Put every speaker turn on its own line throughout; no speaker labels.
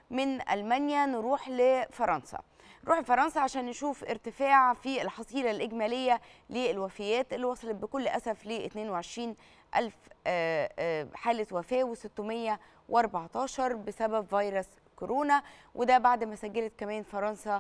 من ألمانيا نروح لفرنسا. نروح لفرنسا عشان نشوف ارتفاع في الحصيلة الإجمالية للوفيات اللي وصلت بكل أسف ل 22 ألف حالة وفاة و614 بسبب فيروس كورونا، وده بعد ما سجلت كمان فرنسا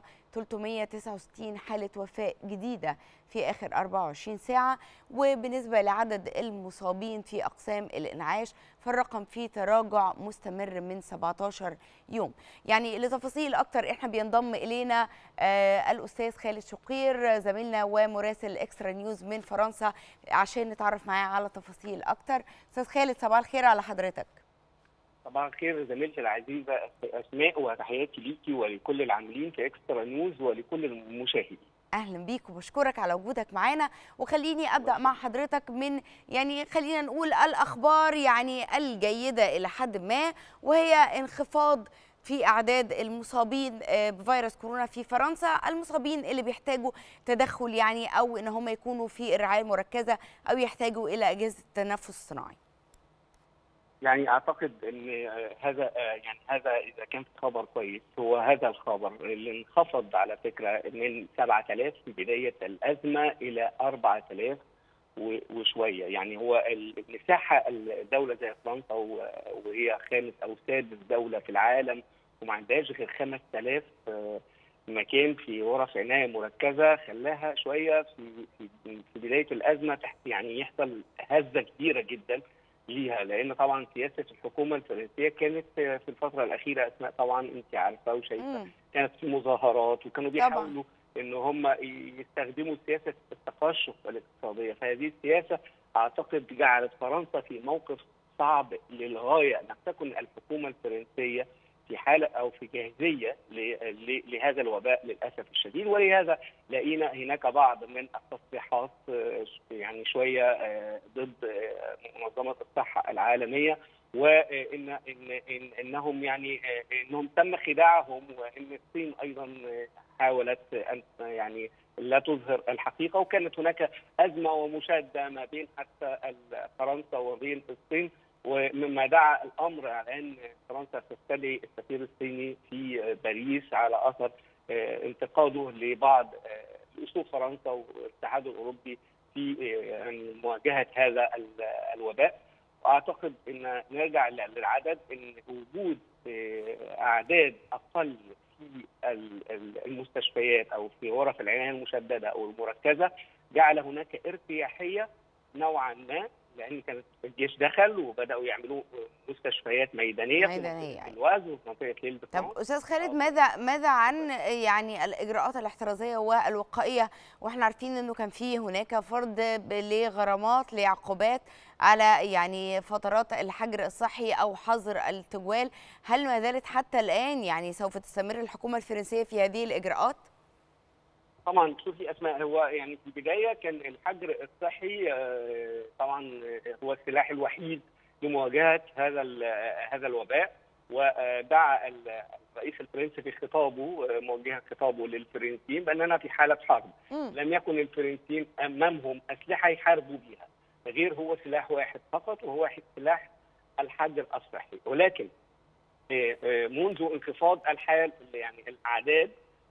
369 حالة وفاة جديدة في آخر 24 ساعة. وبالنسبة لعدد المصابين في أقسام الإنعاش فالرقم فيه تراجع مستمر من 17 يوم. يعني لتفاصيل أكتر احنا بينضم إلينا الأستاذ خالد شقير زميلنا ومراسل إكسترا نيوز من فرنسا عشان نتعرف معاه على تفاصيل أكتر. أستاذ خالد صباح الخير على حضرتك.
صباح الخير زميلتي العزيزه اسماء، وتحياتي ليكي ولكل العاملين في اكسترا نيوز ولكل المشاهدين.
اهلا بيك وبشكرك على وجودك معانا، وخليني ابدا مع حضرتك من خلينا نقول الاخبار الجيده الى حد ما، وهي انخفاض في اعداد المصابين بفيروس كورونا في فرنسا، المصابين اللي بيحتاجوا تدخل او ان هم يكونوا في الرعايه المركزه او يحتاجوا الى اجهزه التنفس الصناعي.
اعتقد ان هذا اذا كان خبر كويس، هو هذا الخبر اللي انخفض على فكره من 7000 في بدايه الازمه الى 4000 وشويه. يعني هو المساحه الدوله زي فرنسا وهي خامس او سادس دوله في العالم وما عندهاش غير 5000 مكان في غرف عنايه مركزه، خلاها شويه في بدايه الازمه يحصل هزه كبيره جدا ليها، لان طبعا سياسه الحكومه الفرنسيه كانت في الفتره الاخيره اسماء طبعا انت عارفه وشايفه، كانت في مظاهرات وكانوا بيحاولوا ان هم يستخدموا سياسه التقشف الاقتصاديه، فهذه السياسه اعتقد جعلت فرنسا في موقف صعب للغايه ان تكن الحكومه الفرنسيه في حاله او في جاهزيه لهذا الوباء للاسف الشديد. ولهذا لقينا هناك بعض من التصريحات شويه ضد منظمه الصحه العالميه، وان انهم انهم تم خداعهم، وان الصين ايضا حاولت ان لا تظهر الحقيقه، وكانت هناك ازمه ومشاده ما بين حتى فرنسا وبين الصين، ومما دعا الامر على ان فرنسا تستدعي السفير الصيني في باريس على اثر انتقاده لبعض اسلوب فرنسا والاتحاد الاوروبي في مواجهه هذا الوباء. واعتقد ان نرجع للعدد، ان وجود اعداد اقل في المستشفيات او في غرف العنايه المشدده او المركزه جعل هناك ارتياحيه نوعا ما، لان كانت الجيش دخل وبداوا يعملوا مستشفيات ميدانيه في منطقه الوز وفي منطقه ليل
طب استاذ خالد، ماذا عن الاجراءات الاحترازيه والوقائيه؟ واحنا عارفين انه كان في هناك فرض لغرامات لعقوبات على فترات الحجر الصحي او حظر التجوال، هل ما زالت حتى الان سوف تستمر الحكومه الفرنسيه في هذه الاجراءات؟
طبعا شوفي اسماء، هو في البدايه كان الحجر الصحي طبعا هو السلاح الوحيد لمواجهه هذا الوباء، ودعا الرئيس الفرنسي في خطابه موجها خطابه للفرنسيين باننا في حاله حرب، لم يكن الفرنسيين امامهم اسلحه يحاربوا بها غير هو سلاح واحد فقط، وهو سلاح الحجر الصحي. ولكن منذ انخفاض الحال الاعداد،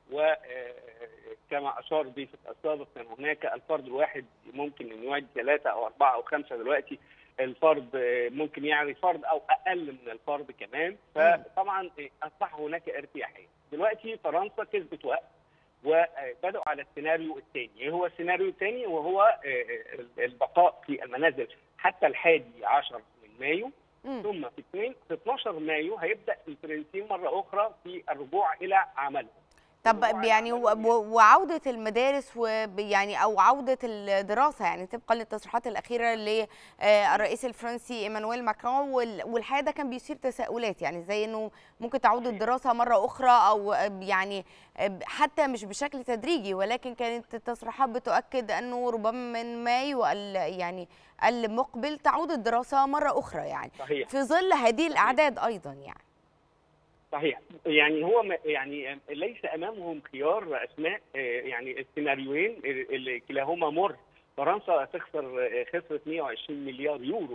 وكما اشار ضيف السابق كان هناك الفرد الواحد ممكن ان يعد 3 أو 4 أو 5، دلوقتي الفرد ممكن فرد او اقل من الفرد كمان، فطبعا اصبح هناك ارتياحيه. دلوقتي فرنسا كسبت وقت وبداوا على السيناريو الثاني. هو السيناريو الثاني وهو البقاء في المنازل حتى 11 من مايو، ثم في 12 مايو هيبدا الفرنسيين مره اخرى في الرجوع الى عملهم.
طب وعودة المدارس أو عودة الدراسة طبقا للتصريحات الأخيرة للرئيس الفرنسي إيمانويل ماكرون، والحقيقة ده كان بيثير تساؤلات زي إنه ممكن تعود الدراسة مرة أخرى، أو حتى مش بشكل تدريجي، ولكن كانت التصريحات بتؤكد أنه ربما من مايو المقبل تعود الدراسة مرة أخرى
صحيح.
في ظل هذه الأعداد أيضا
صحيح. هو ليس امامهم خيار اسماء، السيناريوهين اللي كلاهما مر. فرنسا خسرت 120 مليار يورو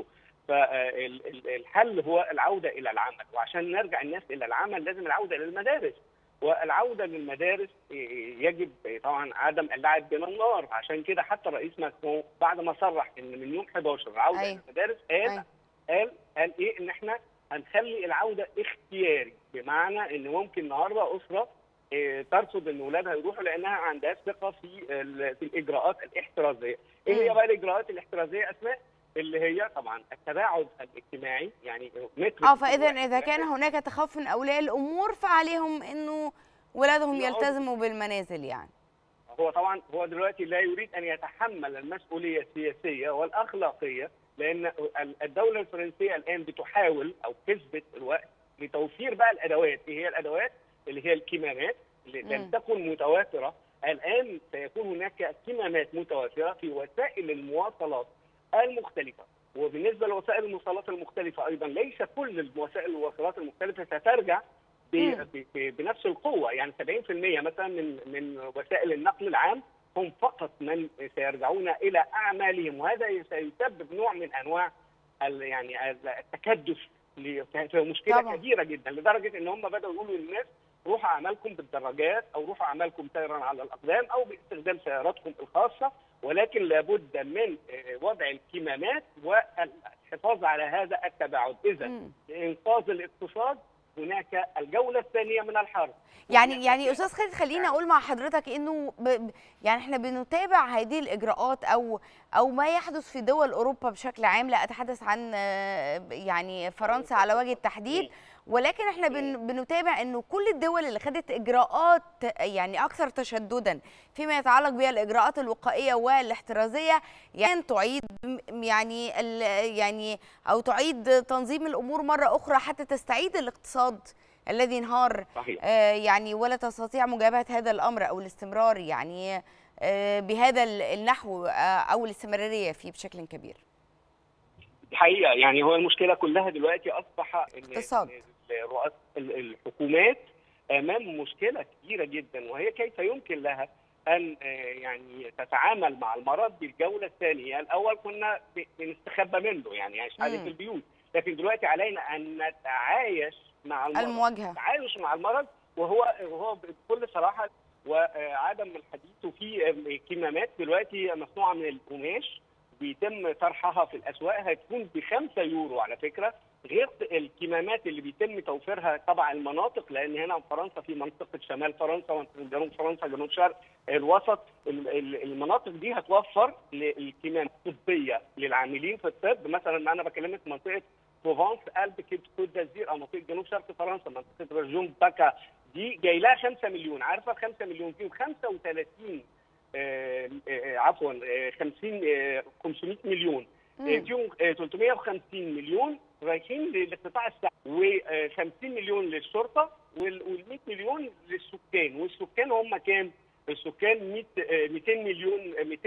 فالحل هو العوده الى العمل، وعشان نرجع الناس الى العمل لازم العوده للمدارس، والعوده للمدارس يجب طبعا عدم اللعب بين النار. عشان كده حتى الرئيس ماكرون بعد ما صرح ان من يوم 11 العوده الى المدارس قال ايه؟ ان احنا هنخلي العوده اختياري، بمعنى ان ممكن النهارده اسره ترفض ان اولادها يروحوا لانها عندها ثقه في الاجراءات الاحترازيه. ايه هي بقى الاجراءات الاحترازيه اسماء؟ اللي هي طبعا التباعد الاجتماعي، يعني متر.
فاذا كان هناك تخوف من اولياء الامور فعليهم انه ولادهم يلتزموا بالمنازل. يعني
هو دلوقتي لا يريد ان يتحمل المسؤوليه السياسيه والاخلاقيه، لان الدوله الفرنسيه الان بتحاول او كسبت الوقت لتوفير بقى الادوات. ايه هي الادوات؟ اللي هي الكمامات اللي لم تكن متوافره. الان سيكون هناك كمامات متوافره في وسائل المواصلات المختلفه. وبالنسبه لوسائل المواصلات المختلفه ايضا ليس كل وسائل المواصلات المختلفه سترجع بنفس القوه. يعني 70% مثلا من وسائل النقل العام هم فقط من سيرجعون الى اعمالهم، وهذا سيسبب نوع من انواع يعني التكدس في مشكله طبعا كبيره جدا، لدرجه ان هم بداوا يقولوا للناس روحوا اعمالكم بالدراجات او روحوا اعمالكم سيرا على الاقدام او باستخدام سياراتكم الخاصه، ولكن لابد من وضع الكمامات والحفاظ على هذا التباعد. اذا لانقاذ الاقتصاد هناك الجوله الثانيه من الحرب.
يعني استاذ خالد، خليني اقول مع حضرتك انه يعني احنا بنتابع هذه الاجراءات او ما يحدث في دول اوروبا بشكل عام، لا اتحدث عن يعني فرنسا على وجه التحديد، ولكن احنا بنتابع انه كل الدول اللي خدت اجراءات يعني اكثر تشددا فيما يتعلق بالاجراءات الوقائيه والاحترازيه يعني تعيد يعني او تعيد تنظيم الامور مره اخرى حتى تستعيد الاقتصاد الذي انهار. يعني ولا تستطيع مجابهه هذا الامر او الاستمرار يعني بهذا النحو او الاستمراريه فيه بشكل كبير.
الحقيقه يعني هو المشكله كلها دلوقتي اصبح
اقتصاد
رؤساء الحكومات امام مشكله كبيره جدا، وهي كيف يمكن لها ان يعني تتعامل مع المرض بالجوله الثانيه. الاول كنا بنستخبى منه يعني قاعدين في البيوت، لكن دلوقتي علينا ان نتعايش مع المرض.
المواجهه،
التعايش مع المرض، وهو بكل صراحه وعدم الحديث. وفي كمامات دلوقتي مصنوعه من القماش بيتم طرحها في الاسواق، هتكون ب5 يورو على فكره، غير الكمامات اللي بيتم توفيرها طبعا المناطق، لان هنا في فرنسا في منطقه شمال فرنسا وجنوب فرنسا جنوب شرق الوسط. المناطق دي هتوفر الكمامات الطبيه للعاملين في الطب. مثلا انا بكلمك منطقه بروفانس قلب كوت دازير او منطقه جنوب شرق فرنسا، منطقه رجون باكا دي جاي لها 5 مليون. عارفه 5 مليون فيهم 35 عفوا 500 مليون فيهم 350 مليون رايحين للقطاع الصحي، و50 مليون للشرطه، وال100 مليون للسكان. والسكان هم كام؟ السكان 200 مليون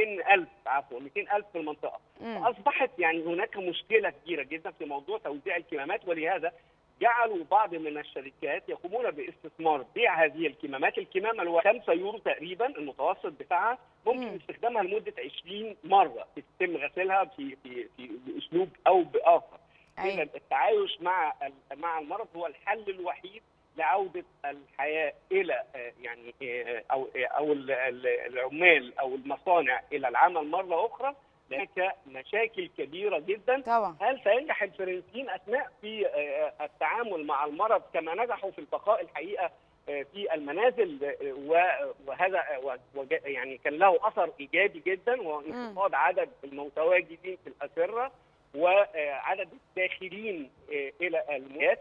200,000 في المنطقه. فاصبحت يعني هناك مشكله كبيره جدا في موضوع توزيع الكمامات، ولهذا جعلوا بعض من الشركات يقومون باستثمار بيع هذه الكمامات. الكمامه اللي هو 5 يورو تقريبا المتوسط بتاعها ممكن استخدامها لمده 20 مره، يتم غسلها باسلوب او باخر. إذا التعايش مع المرض هو الحل الوحيد لعوده الحياه الى يعني او العمال او المصانع الى العمل مره اخرى. هناك مشاكل كبيرة جدا
طبعا.
هل سينجح الفرنسيين أثناء في التعامل مع المرض كما نجحوا في البقاء الحقيقة في المنازل؟ وهذا يعني كان له أثر إيجابي جدا، وانخفاض عدد المتواجدين في الأسرة وعدد الداخلين إلى المولات.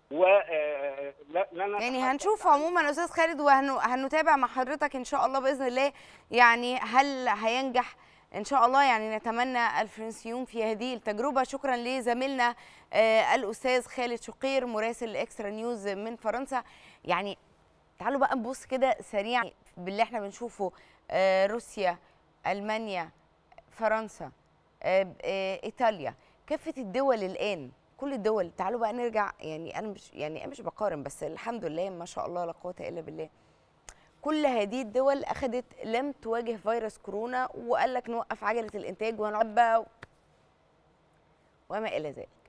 يعني هنشوف عموما استاذ خالد، وهنتابع مع حضرتك ان شاء الله باذن الله. يعني هل هينجح ان شاء الله؟ يعني نتمنى الفرنسيون في هذه التجربه. شكرا لزميلنا الاستاذ خالد شقير مراسل اكسترا نيوز من فرنسا. يعني تعالوا بقى نبص كده سريعا باللي احنا بنشوفه. روسيا، المانيا، فرنسا، ايطاليا، كافه الدول الان، كل الدول. تعالوا بقى نرجع، يعني انا مش بقارن، بس الحمد لله ما شاء الله لا قوه الا بالله. كل هذه الدول لم تواجه فيروس كورونا، وقال لك نوقف عجله الانتاج وهنعبى وما إلى ذلك.